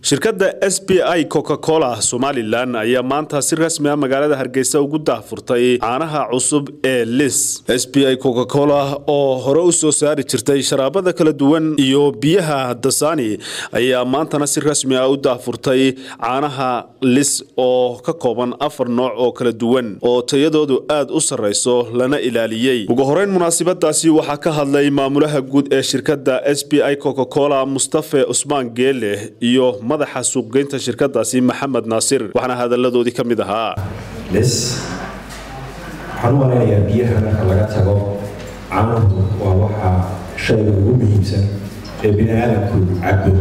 shirkadda SBI Coca-Cola Somaliland ayaa maanta si rasmi ah magaalada Hargeysa ugu daahfurtay caanaha cusub ee Liz. SBI Coca-Cola oo hore u soo saari jirtay sharaabada kala duwan iyo biyaha Dasani ayaa maanta si rasmi ah u daahfurtay caanaha Liz oo ka kooban 4 nooc oo kala duwan oo tayadoodu aad u sareyso lana ilaaliyay. Ugu horeyn munaasabadaasi waxa ka hadlay maamulaha guud ee shirkadda SBI Coca-Cola Mustafa Usman Geele iyo madaxa suuqgeynta shirkadaasi Maxamed Naasir waxana hadaladoodii kamid ahaa Liz waxaan walaalayaa biyaha marka laga tago caanuhu waa waxa shayga ugu muhiimsan ee bini'aadamku cabo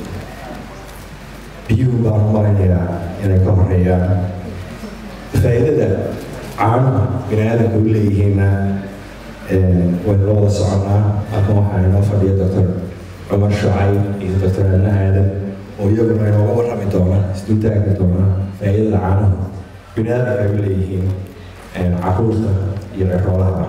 biyuhu baan maraya inay ka horeeyaan faa'iidada caanuhu bini'aadamku u leeyihiin waynu wada soconaa halkan waxaa inoo fadhiya Dr. Umar Shucayb iyo Dr. Anna Aadan ويقولون أنا أول رمي دوما استنتاج دوما فإذا العالم بناء عليه عقولنا يرحلها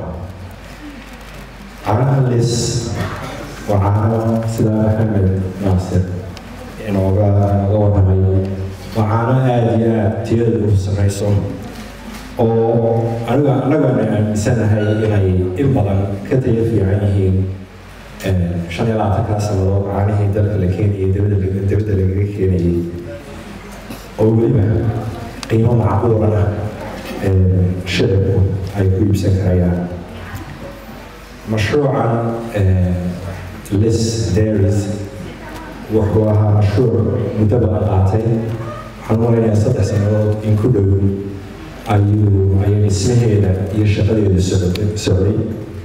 عالم لس وعالم سلام محمد ناصر إنه أول رمي وعالم هذه تيرد السمايسون أو أنا سنة هاي إبلا كتير في عينه شان يلعب كاسة عنه يدرك لكيني دبد لكيني أو بما قيمة معقولة شرب هيكون بسكرية مشروعا ليس ديريز وهو مشروع متابعة قاطع حنونا يستطيع سنوات إن كله أيو اسمه يشتغل السعودي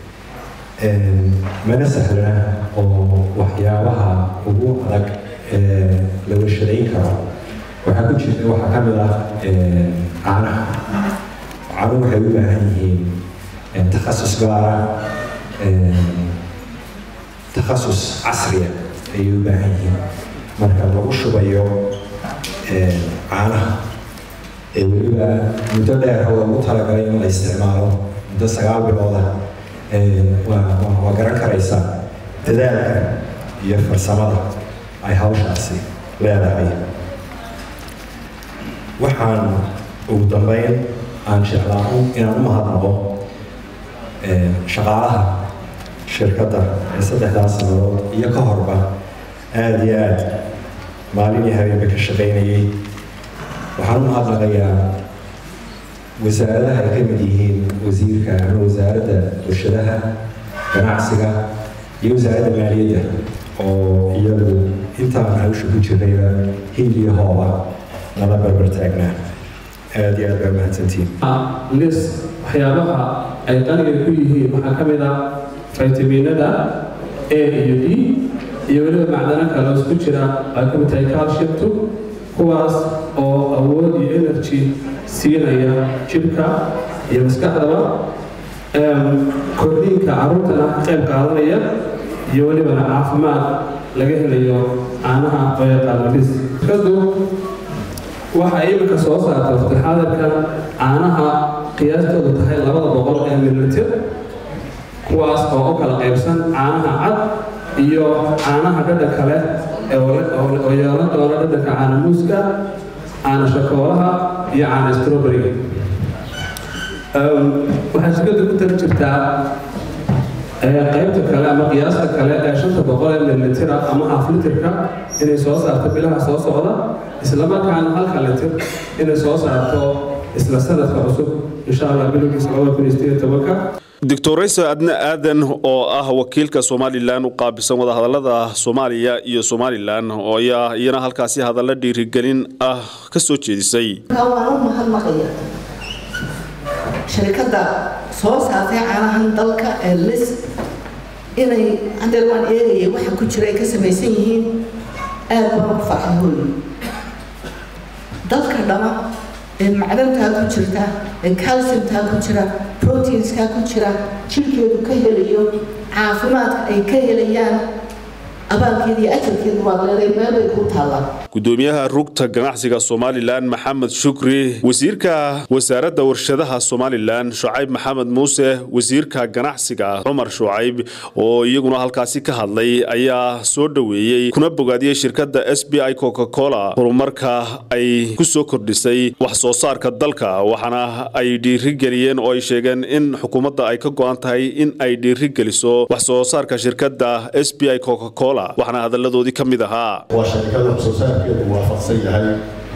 mana sahlana oo waxyaabaha ugu adag lagu shaqeyn karo waxa ku jira waxa kamid ah caanaha waxay u baahan yihiin takhasus gaar ah takhasus casri ah ay u baahan yihiin marka lagu shubayo caanaha weliba muddo dheer oo lagu talagalay in la isticmaalo muddo 9 bilood وقرأ كريسة ذلك يفر سمرة أي هوشاسي لا داعي وحن ودمين عن شغلهم إن المهضبة شغالها شركة استحداث سنوات يكهربا آديات ماليني هاي بكشغيني وحن مهضبة وزارة كمديين وزير كان وزارة الشدها كنعسكة وزارة المالية أو يلو أنت عايش بجريرة هي اللي هو نلا بربرتاعنا هذه أربعة سنتين. ليس حيالها أيضاً كله محكمة فيتامين دا A و D يقولون معدنا كلاس كشرة أكمل تايكال شبتو كواس أو أول ينرجي سينايا شبكة يمسكها كلين كعروتنا قيم قاضية يولي بنا عفمات لقيه ليو عنها طريقة لبس كذو وحقيقة كسوسة في هذا كان عنها قياسته تحيل لبض بغل ملتر كواس أو أكل قيبسان عنها عد يو عنها كده كله أو يالد ولا كده كعن موسكا عن شكولها يعني ستروبري وحسيت كنت جبتها قيمت الكلام قياس الكلام عشان تبغى اللتر أما أفلترك إن الصوص أتبلها صوص هذا إسلام كان هالكلتر إن الصوص أتو إسلام سنة كعصب إن شاء الله بلوك إسلام كنيستي توكا دكتور رئيس أدنى آدن أو وكيل كسوماليلاند وقابل سمودا هذا لذا سوماليا يو سوماليلاند أو ينا هالكاسي هذا لدي رجالين كسوتشي دي سي. هو مهم مقيا شركة صوص هذه على هندلك الليس إني عند الوان إيه واحد كشري كسميسين أبغى فرحون دلك دما المعدن تاع كشرته الكالسيوم تاع كشرة بروتينز تاع كشرة شيء كهليو عافمات أي كهليان abaalkeedii ajarkeedu waa leeday meel bay ku taallaan. gudoomiyaha rugta ganacsiga Somaliland Maxamed Shukri, wasiirka wasaaradda warshadaha Somaliland Shucayb Maxamed Muuse, wasiirka ganacsiga Umar Shucayb oo iyaguna halkaasi ka hadlay ayaa soo dhaweeyay kuna bogaadiyay shirkadda SBI Coca-Cola horumarka ay ku soo kordhisay wax soo saarka dalka, waxana ay dhiirigeliyeen oo ay sheegeen in xukuumadda ay ka go'an tahay in ay dhiirigeliso wax soo saarka shirkadda SBI Coca-Cola, waxana hadaladoodii kamid ahaa shirkadda wax soo saarkeedu waafaqsan yahay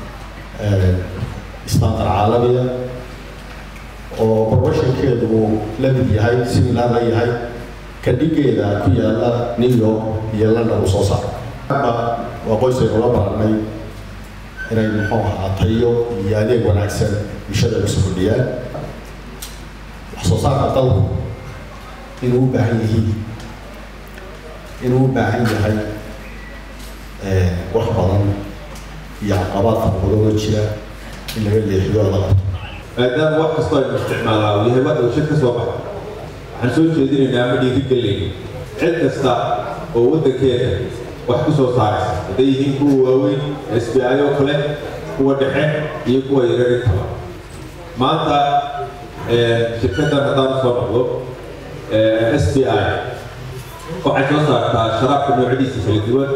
standard caalamiya oo professionkeedu la mid yahay similar la yahay kadhigeeda ku yaala New York iyo London soo saar waa qoysay oo la baranay inay muxuu ahaa tayo iyo adeeg wanaagsan bulshada u soo kordhiyaan wax soo saarka dalku inuu u baahan yahay wax badan iyo caqabadaha badan jira in laga leexiyo la qabto maadaama wax kasta ay isticmaalaan iyo hebada uu shirka soo baxay waxaan soo jeedinaynaa ma dhiirigelin cid kasta oo waddankeeda wax ku soo saaraysa haday yihiin kuwa waaweyn SBI oo kale kuwa dhexe iyo kuwa yaryar intaba maanta shirkaddan haddaan soo noqdo SBI waxay soo saartaa sharaabka noocyadiisa kala duwan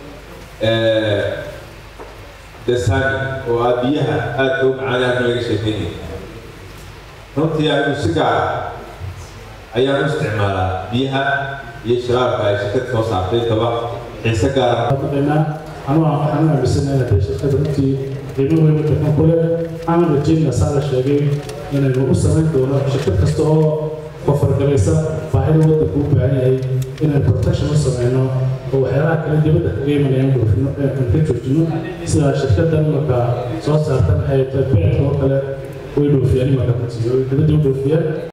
dasani oo biyaha aad u macaan laga sheekeeyay runtii ay si gaar ayaan u isticmaalaa biyaha iyo sharaabka ay shirkadda soo saartay taba xiisa gaar ah waxaan aaminsannahay shirkadda runtii qiimo weyn waddankan ku leh aanan rajaynaa saa la sheegay inaynu u samayn doono shirkad kasta oo kofargalaysa baahida waddanku u baahan yahay inaynu protection u samayno oo waxyaalaha kale dibadda kaga imanayaan ka joojino sida shirkaddan marka soo saartan ay beedka oo kale way dhoofiyaan imanka dibadda u dhoofiyaan